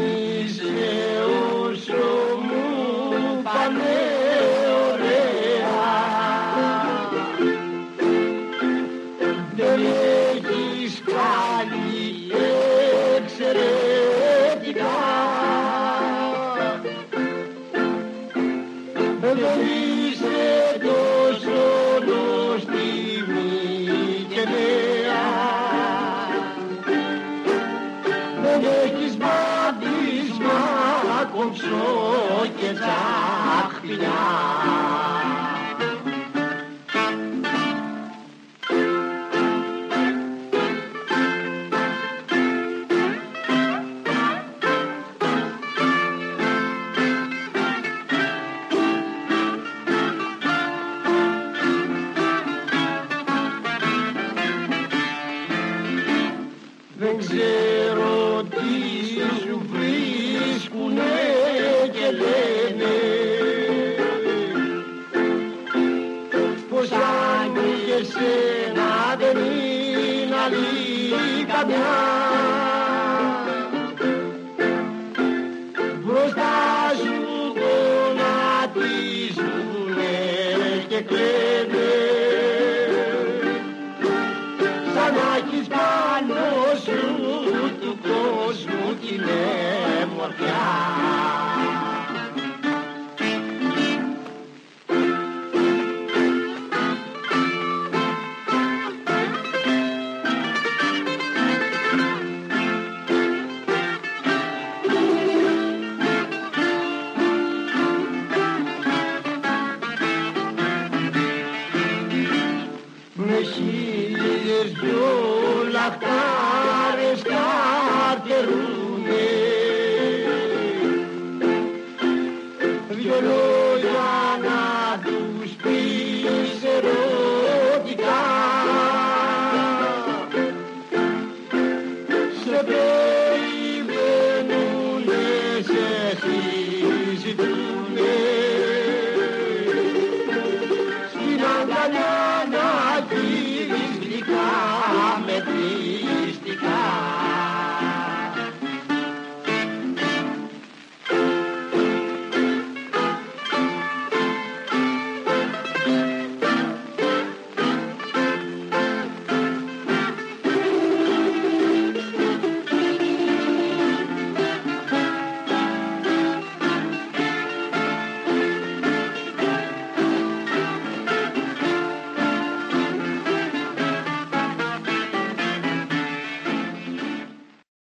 είσαι όσο μου πάνε ωραία. Δεν έχεις κάνει εξαιρετικά. Δεν είσαι τόσο νοστιμή και νέα. Δεν έχεις βαδίσμα κομψό και τσαχπινιά. Δεν ξέρω τι σου βρίσκουνε και λένε πως αν και σένα δεν είναι άλλη καμιά. Μπροστά σου γονατίζουνε και κλαίνε σαν να έχεις πάνω σου του κόσμου την εμορφιά.